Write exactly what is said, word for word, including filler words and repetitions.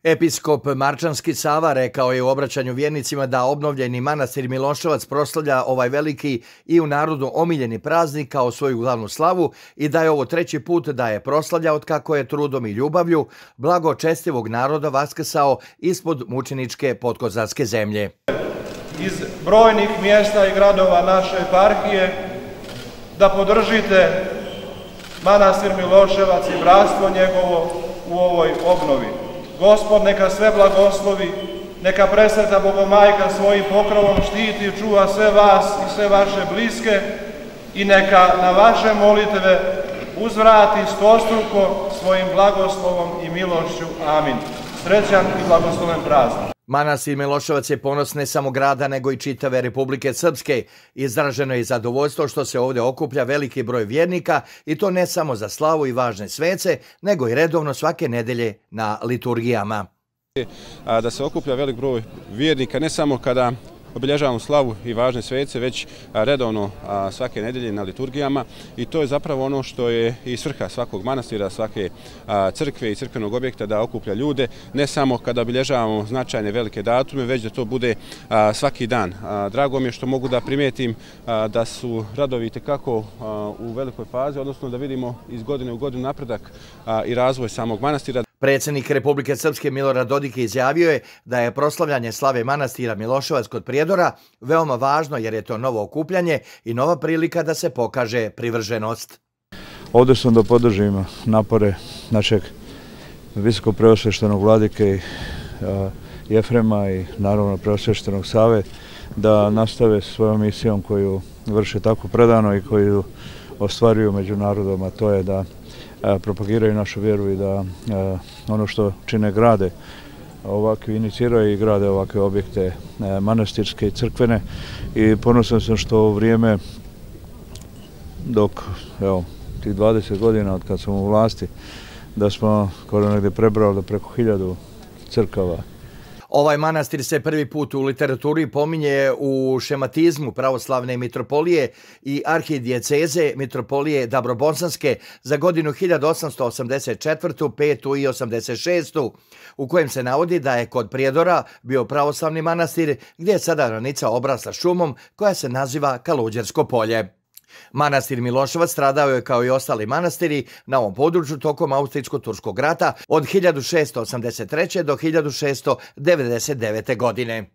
Episkop Marčanski Sava rekao je u obraćanju vjernicima da obnovljeni manastir Miloševac proslavlja ovaj veliki i u narodu omiljeni praznik kao svoju glavnu slavu i da je ovo treći put da je proslavlja od kako je trudom i ljubavlju blagočestivog naroda vaskrsao ispod mučeničke podkozarske zemlje. Iz brojnih mjesta i gradova naše eparhije da podržite manastir Miloševac i bratstvo njegovo u ovoj obnovi. Gospod neka sve blagoslovi, neka presveta Bogomajka svojim pokrovom štiti i čuva sve vas i sve vaše bliske i neka na vaše molitve uzvrati stostruko svojim blagoslovom i milošću. Amin. Srećan i blagosloven praznik. Manastir Miloševac je ponos ne samo grada, nego i čitave Republike Srpske. Izraženo je zadovoljstvo što se ovdje okuplja veliki broj vjernika i to ne samo za slavu i važne svece, nego i redovno svake nedelje na liturgijama. Da se okuplja velik broj vjernika ne samo kada obilježavamo slavu i važne svece, već redovno svake nedelje na liturgijama i to je zapravo ono što je i svrha svakog manastira, svake crkve i crkvenog objekta, da okuplja ljude, ne samo kada obilježavamo značajne velike datume, već da to bude svaki dan. Drago mi je što mogu da primijetim da su radovi itekako u velikoj fazi, odnosno da vidimo iz godine u godinu napredak i razvoj samog manastira. Predsjednik Republike Srpske Milorad Dodik izjavio je da je proslavljanje slave manastira Miloševac kod Prijedora veoma važno jer je to novo okupljanje i nova prilika da se pokaže privrženost. Ovdje sam da podržim napore našeg visokog preosveštenog vladike Jefrema i naravno preosveštenog Save da nastave svojom misijom koju vrše tako predano i koju ostvaruju među narodom, a to je da propagiraju našu vjeru i da ono što čine grade ovakve, iniciraju i grade ovakve objekte manastirske i crkvene i ponosan sam što u vrijeme dok, evo, tih dvadeset godina od kad sam u vlasti, da smo skoro negdje prebrali preko hiljadu crkava. Ovaj manastir se prvi put u literaturi pominje u šematizmu pravoslavne mitropolije i arhidijeceze mitropolije Dabrobosanske za godinu hiljadu osamsto osamdeset četvrtu, petu i osamdeset šestu u kojem se navodi da je kod Prijedora bio pravoslavni manastir gdje je sada granica obrasla šumom koja se naziva Kaluđersko polje. Manastir Miloševac stradao je kao i ostali manastiri na ovom području tokom Austrijsko-turskog rata od hiljadu šeststo osamdeset treće do hiljadu šeststo devedeset devete godine.